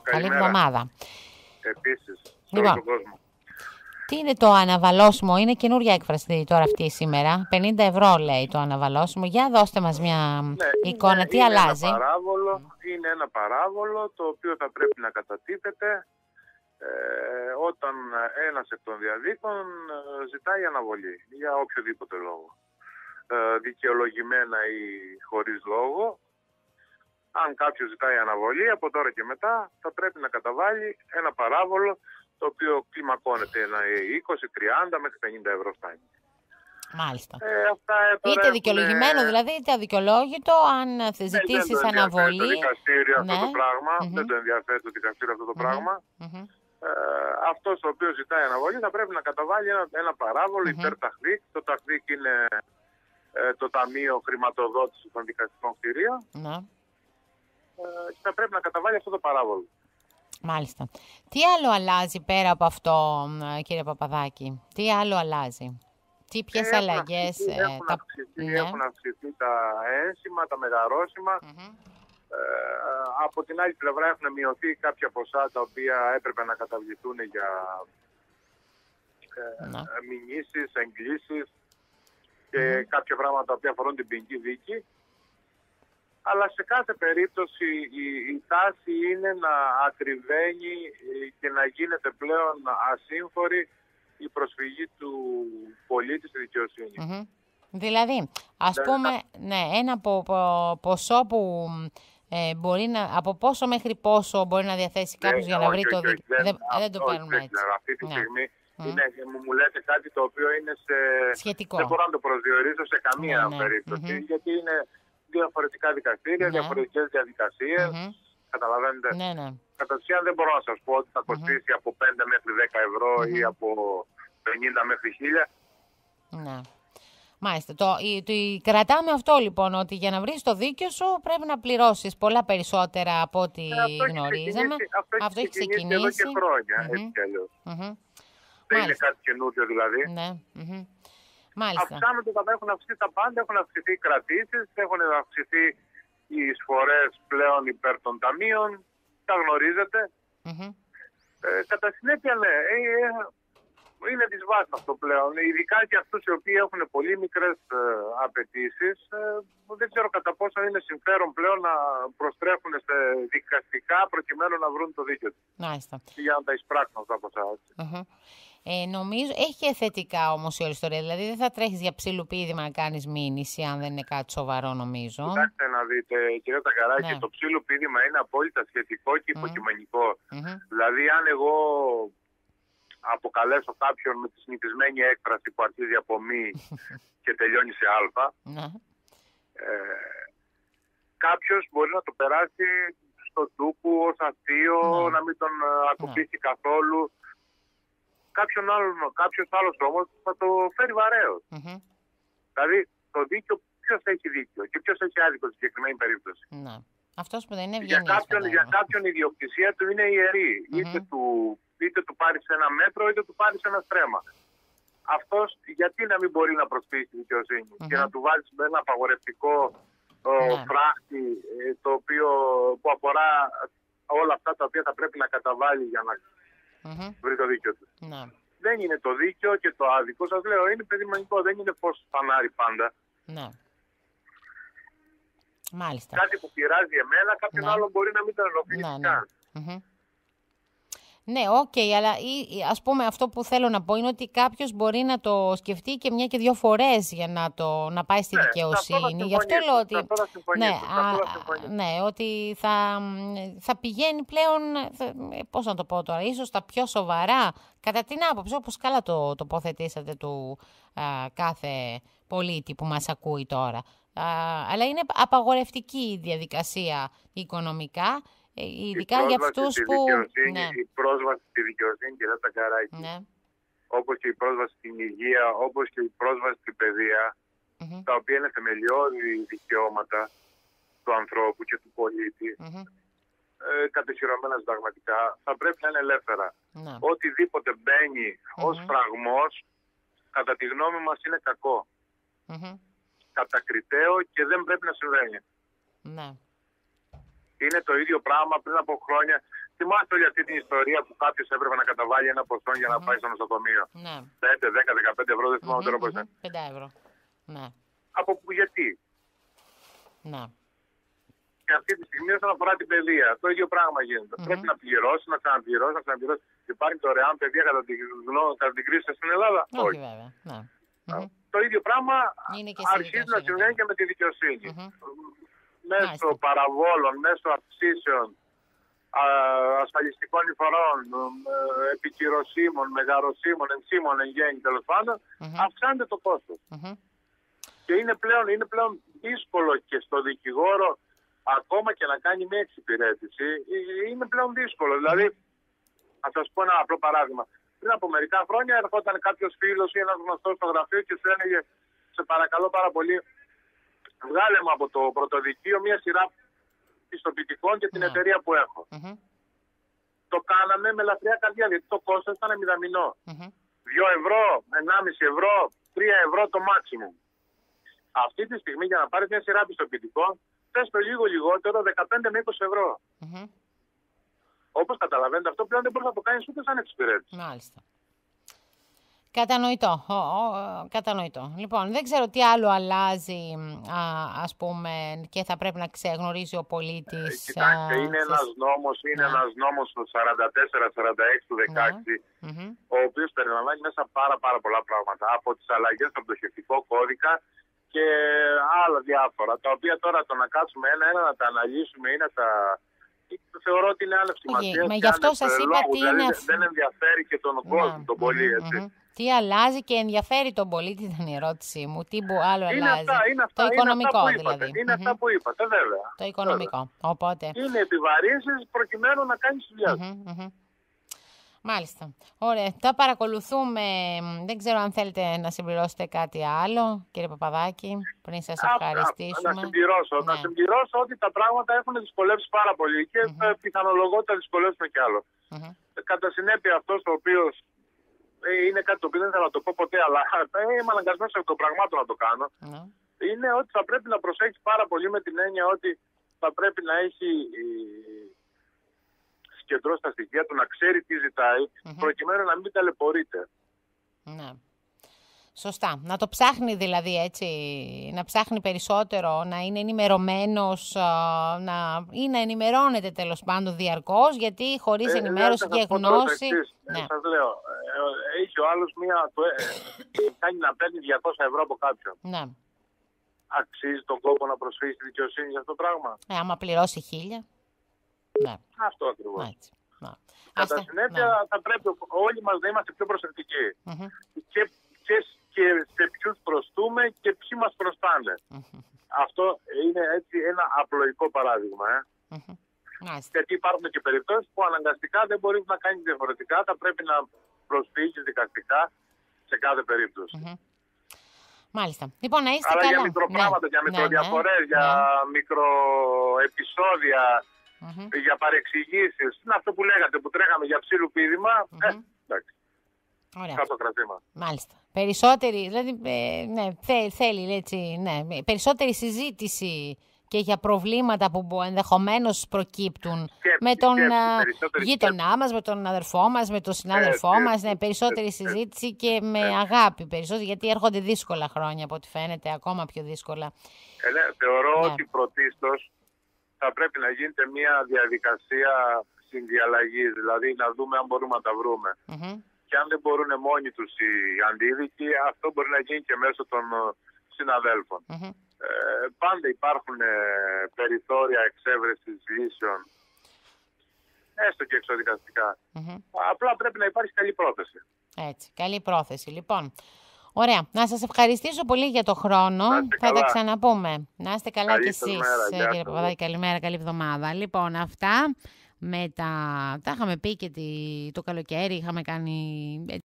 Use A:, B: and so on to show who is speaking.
A: Καλή εβδομάδα.
B: Επίσης, σε
A: Λοιπόν,
B: όλο τον κόσμο.
A: τι είναι το αναβαλώσιμο? Είναι καινούργια έκφραση τώρα αυτή σήμερα. 50 ευρώ λέει το αναβαλώσιμο. Για δώστε μας μια εικόνα. Τι αλλάζει?
B: Είναι ένα παράβολο το οποίο θα πρέπει να κατατίθεται όταν ένας εκ των διαδίκων ζητάει αναβολή για οποιοδήποτε λόγο. Δικαιολογημένα ή χωρίς λόγο. Αν κάποιος ζητάει αναβολή, από τώρα και μετά θα πρέπει να καταβάλει ένα παράβολο το οποίο κλιμακώνεται ένα 20, 30 μέχρι 50 ευρώ φτάνει.
A: Μάλιστα. Είτε δικαιολογημένο δηλαδή, είτε αδικαιολόγητο, αν ζητήσεις αναβολή.
B: Δεν το δικαστήριο αυτό το πράγμα. Δεν το ενδιαφέρει το δικαστήριο αυτό το πράγμα. Αυτός ο οποίος ζητάει αναβολή θα πρέπει να καταβάλει ένα παράβολο υπέρ ταχδίκ. Το ταχδίκ είναι το Ταμείο Χρηματοδότησης των Δικαστικών Κτηρίων. Και θα πρέπει να καταβάλει αυτό το παράβολο.
A: Μάλιστα. Τι άλλο αλλάζει πέρα από αυτό, κύριε Παπαδάκη? Τι άλλο αλλάζει? Ποιες αλλαγές?
B: Έχουν αυξηθεί τα ένσημα, τα μεγαρόσημα. Από την άλλη πλευρά έχουν μειωθεί κάποια ποσά τα οποία έπρεπε να καταβληθούν για μηνύσεις, εγκλήσεις και κάποια πράγματα τα οποία αφορούν την ποινική δίκη. Αλλά σε κάθε περίπτωση η τάση είναι να ακριβένει και να γίνεται πλέον ασύμφορη η προσφυγή του πολίτη στη δικαιοσύνη.
A: Δηλαδή, ας πούμε, ένα ποσό που μπορεί να... Από πόσο μέχρι πόσο μπορεί να διαθέσει κάποιος για να βρει το δίκαιο? Δεν το παίρνουμε έτσι.
B: Αυτή τη στιγμή μου λέτε κάτι το οποίο είναι
A: σχετικό.
B: Δεν μπορώ να το προσδιορίσω σε καμία περίπτωση, γιατί είναι διαφορετικά δικαστήρια, διαφορετικές διαδικασίες. Καταλαβαίνετε. Κατά ουσία δεν μπορώ να σας πω ότι θα κοστίσει από 5 μέχρι 10 ευρώ ή από 50 μέχρι 1000.
A: Ναι. Μάλιστα. Κρατάμε αυτό λοιπόν, ότι για να βρεις το δίκαιο σου πρέπει να πληρώσεις πολλά περισσότερα από ό,τι γνωρίζαμε.
B: Αυτό έχει ξεκινήσει εδώ και χρόνια, έτσι κι αλλιώς. Δεν είναι κάτι καινούργιο δηλαδή. Αυξάνονται, έχουν αυξηθεί τα πάντα, έχουν αυξηθεί οι κρατήσεις, έχουν αυξηθεί οι εισφορές πλέον υπέρ των ταμείων, τα γνωρίζετε. Κατά συνέπεια, ναι, είναι της βάσης αυτό πλέον. Ειδικά και αυτούς οι οποίοι έχουν πολύ μικρές απαιτήσεις, δεν ξέρω κατά πόσο είναι συμφέρον πλέον να προστρέφουν σε δικαστικά προκειμένου να βρουν το δίκαιο τους. Για να τα εισπράξουν αυτά από εσάς.
A: Νομίζω έχει θετικά όμως η όλη ιστορία. Δηλαδή δεν θα τρέχεις για ψιλοπίδημα να κάνεις μήνυση, αν δεν είναι κάτι σοβαρό, νομίζω.
B: Κοιτάξτε να δείτε, κύριε Τακαράκη, το ψιλοπίδημα είναι απόλυτα σχετικό και υποκειμενικό. Δηλαδή, αν εγώ αποκαλέσω κάποιον με τη συνηθισμένη έκφραση που αρχίζει από μη και τελειώνει σε α, κάποιος μπορεί να το περάσει στο ντούκου ως αστείο, να μην τον ακουμπήσει καθόλου. Κάποιος άλλος όμως θα το φέρει βαρέως. Δηλαδή, το δίκαιο, ποιος έχει δίκιο και ποιος έχει άδικο στη συγκεκριμένη περίπτωση.
A: Αυτός που δεν είναι ευγενής.
B: Για κάποιον η ιδιοκτησία του είναι ιερή. Είτε του πάρεις ένα μέτρο, είτε του πάρεις ένα στρέμμα. Αυτός γιατί να μην μπορεί να προσφύγει στη δικαιοσύνη και να του βάλεις με ένα απαγορευτικό φράχτη που αφορά όλα αυτά τα οποία θα πρέπει να καταβάλει για να βρει το δίκαιο του. Δεν είναι το δίκαιο και το άδικο, σας λέω, είναι παιδιμανικό, δεν είναι φως φανάρι πάντα.
A: Μάλιστα.
B: Κάτι που πειράζει εμένα, κάποιον άλλο μπορεί να μην το ενοχλήσει καν.
A: Ναι, αλλά ας πούμε αυτό που θέλω να πω είναι ότι κάποιος μπορεί να το σκεφτεί και μια και δύο φορές για να πάει στη δικαιοσύνη. Γι' αυτό λέω ότι, ότι θα πηγαίνει πλέον, πώς να το πω τώρα, ίσως τα πιο σοβαρά, κατά την άποψη, όπως καλά το τοποθετήσατε του κάθε πολίτη που μας ακούει τώρα. Αλλά είναι απαγορευτική η διαδικασία οικονομικά, ειδικά για αυτούς που...
B: Η πρόσβαση στη δικαιοσύνη, κύριε Τακαράκη, όπως και η πρόσβαση στην υγεία, όπως και η πρόσβαση στην παιδεία, τα οποία είναι θεμελιώδη δικαιώματα του ανθρώπου και του πολίτη, κατοχυρωμένα συνταγματικά, θα πρέπει να είναι ελεύθερα. Οτιδήποτε μπαίνει ως φραγμός, κατά τη γνώμη μας, είναι κακό. Κατακριτέο και δεν πρέπει να συμβαίνει. Είναι το ίδιο πράγμα πριν από χρόνια. Θυμάστε όλη αυτή την ιστορία που κάποιος έπρεπε να καταβάλει ένα ποσό για να πάει στο νοσοκομείο.
A: Ναι.
B: 5, 10, 15 ευρώ, δεν θυμάμαι τώρα πώς είναι.
A: 5 ευρώ. Ναι.
B: Από που, γιατί.
A: Ναι.
B: Και αυτή τη στιγμή όσον αφορά την παιδεία, το ίδιο πράγμα γίνεται. Πρέπει να πληρώσει, να ξαναπληρώσει, να ξαναπληρώσει. Υπάρχει δωρεάν παιδεία κατά την κρίση στην Ελλάδα.
A: Όχι βέβαια. Ναι.
B: Το ίδιο πράγμα αρχίζει να συμβαίνει και με τη δικαιοσύνη. Μέσω παραβόλων, μέσω αυξήσεων ασφαλιστικών εισφορών, επικυρωσίμων, μεγαροσίμων, ενσύμων, εν γέννη τέλος πάντων, αυξάνεται το κόστος. Και είναι πλέον δύσκολο και στο δικηγόρο ακόμα και να κάνει μια εξυπηρέτηση, είναι πλέον δύσκολο. Δηλαδή, θα σας πω ένα απλό παράδειγμα. Πριν από μερικά χρόνια ερχόταν κάποιος φίλος ή ένας γνωστός στο γραφείο και σου έλεγε, σε παρακαλώ πάρα πολύ, βγάλε μου από το πρωτοδικείο μια σειρά πιστοποιητικών για την εταιρεία που έχω. Το κάναμε με ελαφριά καρδιά, γιατί το κόστος ήταν μηδαμινό. 2 ευρώ, 1,5 ευρώ, 3 ευρώ το maximum. Αυτή τη στιγμή για να πάρει μια σειρά πιστοποιητικών, θες το λίγο λιγότερο 15 με 20 ευρώ. Όπως καταλαβαίνετε, αυτό πλέον δεν μπορεί να το κάνει ούτε σαν εξυπηρέτηση.
A: Μάλιστα. Κατανοητό. Κατανοητό. Λοιπόν, δεν ξέρω τι άλλο αλλάζει, ας πούμε, και θα πρέπει να ξεγνωρίζει ο πολίτης.
B: Κοιτάξτε, είναι ένας νόμος το 44-46 του 16, ο οποίος περιλαμβάνει μέσα πάρα πολλά πράγματα. Από τις αλλαγές στον πτωχευτικό κώδικα και άλλα διάφορα, τα οποία τώρα το να κάτσουμε ένα-ένα να τα αναλύσουμε ή να τα... Θεωρώ ότι είναι άνευ σημασίας.
A: Μα γι' αυτό σας είπα τι είναι...
B: Δεν ενδιαφέρει και τον κόσμο, τον πολίτη, έτσι.
A: Τι αλλάζει και ενδιαφέρει τον πολίτη, ήταν η ερώτησή μου. Τι άλλο
B: είναι
A: αλλάζει.
B: Το οικονομικό δηλαδή. Είναι αυτά που είπατε, βέβαια.
A: Το οικονομικό. Οπότε...
B: Είναι επιβαρύνσεις προκειμένου να κάνεις δουλειά.
A: Μάλιστα. Ωραία. Τα παρακολουθούμε. Δεν ξέρω αν θέλετε να συμπληρώσετε κάτι άλλο, κύριε Παπαδάκη, πριν σας ευχαριστήσουμε.
B: Να συμπληρώσω ότι τα πράγματα έχουν δυσκολεύσει πάρα πολύ και πιθανολογώ ότι θα δυσκολεύσουν κι άλλο. Κατά συνέπεια, αυτός ο οποίος είναι κάτι το οποίο δεν θέλω να το πω ποτέ, αλλά είμαι αναγκασμένος από το πραγμάτων να το κάνω. Είναι ότι θα πρέπει να προσέξει πάρα πολύ με την έννοια ότι θα πρέπει να έχει συγκεντρώσει τα στοιχεία του, να ξέρει τι ζητάει, προκειμένου να μην ταλαιπωρείται.
A: Ναι. Σωστά. Να το ψάχνει δηλαδή έτσι, να ψάχνει περισσότερο, να είναι ενημερωμένος ή να ενημερώνεται τέλος πάντων διαρκώς, γιατί χωρίς ενημέρωση και γνώση...
B: Σας λέω, έχει ο άλλος κάνει να παίρνει 200 ευρώ από κάποιον.
A: Ναι.
B: Αξίζει τον κόπο να προσφύγει στη δικαιοσύνη για αυτό το πράγμα?
A: Άμα πληρώσει 1.000. Ναι.
B: Αυτό ακριβώς. Κατά συνέπεια θα πρέπει όλοι μας να είμαστε πιο προσεκτικοί. Και σε ποιους προστούμε και ποιοι μας προστάνε. Αυτό είναι έτσι ένα απλοϊκό παράδειγμα. Γιατί υπάρχουν και περιπτώσεις που αναγκαστικά δεν μπορείς να κάνεις διαφορετικά, θα πρέπει να προσφύγεις δικαστικά σε κάθε περίπτωση.
A: Μάλιστα. Λοιπόν, να είστε καλά.
B: Αλλά για μικροπράγματα, για μικροδιαφορές, για μικροεπισόδια, για παρεξηγήσεις, είναι αυτό που λέγατε, που τρέχαμε για ψήλου πήδημα. Εντάξει.
A: Ωραία.
B: Κάτω κρατήμα.
A: Μάλιστα. Περισσότερη, δηλαδή, θέλει έτσι, περισσότερη συζήτηση και για προβλήματα που ενδεχομένως προκύπτουν με τον γείτονά μας, με τον αδερφό μας, με τον συνάδελφό μας, περισσότερη συζήτηση και με αγάπη περισσότερη, γιατί έρχονται δύσκολα χρόνια από ό,τι φαίνεται, ακόμα πιο δύσκολα.
B: Θεωρώ ότι πρωτίστως θα πρέπει να γίνεται μια διαδικασία συνδιαλλαγής, δηλαδή να δούμε αν μπορούμε να τα βρούμε. Και αν δεν μπορούν μόνοι τους οι αντίδικοι, αυτό μπορεί να γίνει και μέσω των συναδέλφων. Πάντα υπάρχουν περιθώρια εξέβρεσης λύσεων, έστω και εξοδικαστικά. Απλά πρέπει να υπάρχει καλή πρόθεση.
A: Έτσι, καλή πρόθεση. Λοιπόν, ωραία. Να σας ευχαριστήσω πολύ για το χρόνο. Θα τα ξαναπούμε. Να είστε καλά κι εσείς, κύριε Παπαδάκη. Καλημέρα, καλή εβδομάδα. Λοιπόν, αυτά. Τα είχαμε πει και το καλοκαίρι, είχαμε κάνει